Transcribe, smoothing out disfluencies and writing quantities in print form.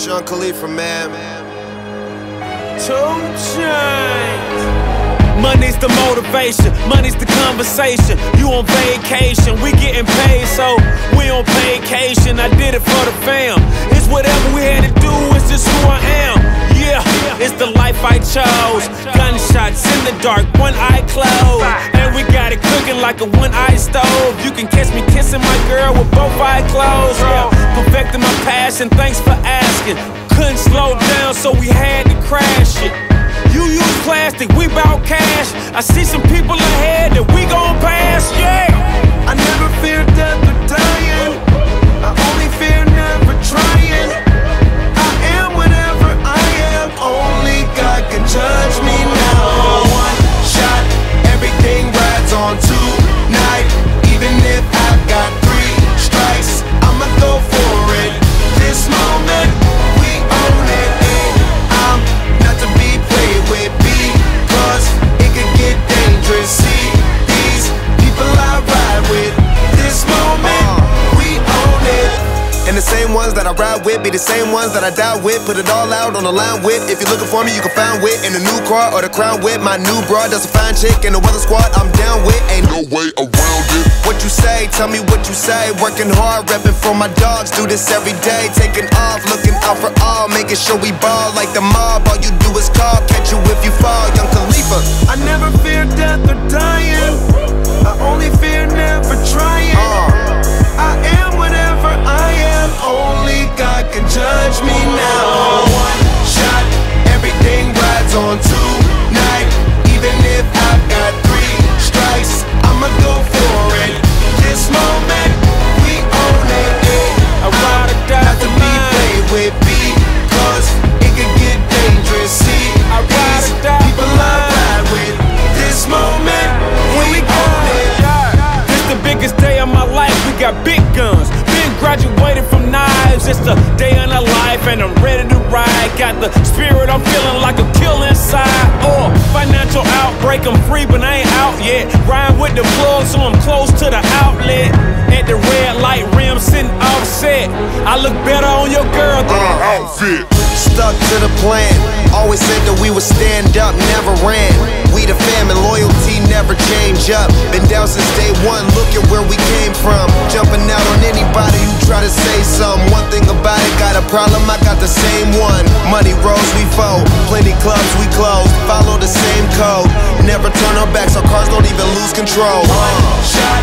Sean Khalifa, man. 2 Chainz. Money's the motivation, money's the conversation. You on vacation, we getting paid, so we on vacation. I did it for the fam. It's whatever we had to do, it's just who I am. Yeah, it's the life I chose. Gunshots in the dark, one eye closed, and we got it cooking like a one-eye stove. You can catch me kissing my girl with both eyes closed. Yeah, perfecting my passion, thanks for asking. Couldn't slow down, so we had to crash it. You use plastic, we bout cash. I see some people ahead that we gon' pass, yeah. I never fear death or dying. I only fear never trying. I am whatever I am. Only God can judge me now. One shot, everything rides on tonight. Even if I've got 3 strikes, I'ma go for it. This moment, we own it. And I'm not to be played with, because it could get dangerous. See, these people I ride with. This moment, we own it. And the same ones that I ride with be the same ones that I die with. Put it all out on the line with. If you're looking for me, you can find wit in the new car or the crown with. My new broad, that's a fine chick, and the weather squad I'm down with. Ain't no way around it. What you say, tell me what you say. Working hard, repping for my dogs. Do this every day, taking off, looking out for all, making sure we ball like the mob. All you do is call, catch you if you fall. Young Khalifa. I never fear death or dying. I only fear never trying. I am whatever I am. Only God can judge me now. One shot, everything rides on tonight. Even if I've got 3 strikes, I'ma go for it. This moment, we own it. I ride or die not to be played with, because it could get dangerous. See, I ride or die people I ride with. This moment, we own it. This the biggest day of my life, we got big guns. Been graduated from knives, it's the day of our life, and I'm ready to ride. Got the spirit, I'm feeling like a kill inside. Financial outbreak, I'm free, but I ain't out yet. Riding with the plug, so I'm close to the outlet. At the red light rim, sitting offset. I look better on your girl than an outfit. Stuck to the plan, always said that we would stand up, never ran. We the fam and loyalty never change up. Been down since day one, look at where we came from. Jumping out on anybody who try to say something. One thing about it, got a problem, I got the same one. Money rolls, we fold, plenty clubs we close. Follow the same code, never turn our backs, our cars don't even lose control. One shot,